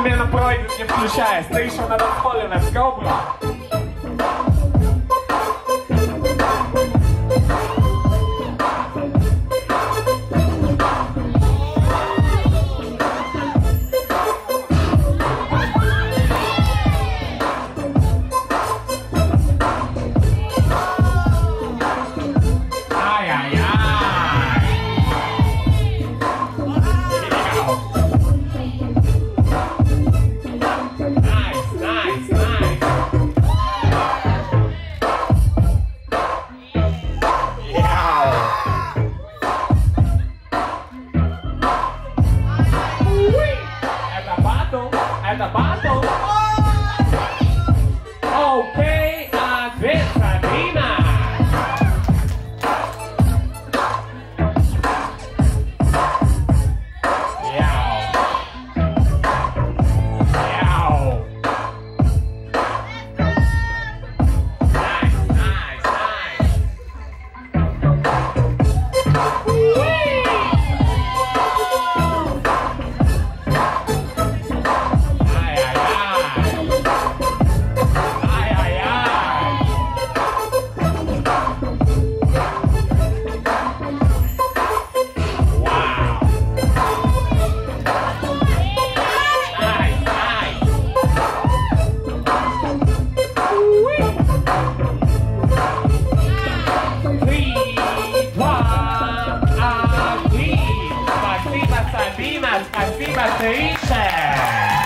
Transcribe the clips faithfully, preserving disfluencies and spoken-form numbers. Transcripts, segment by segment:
Одновременно пройдет, не включаясь. Trisher на танцполе, let's go, bro. Это батл. Окей, ответ Sabina. Яу. Яу. Найс, найс, найс. Sabina, спасибо, Trisher.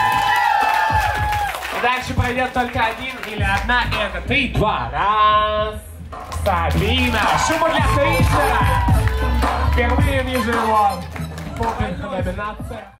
И дальше пройдет только один или одна. Это три, два, раз. Sabina. Шума для Trisher. Впервые вижу его. Попинг номинация.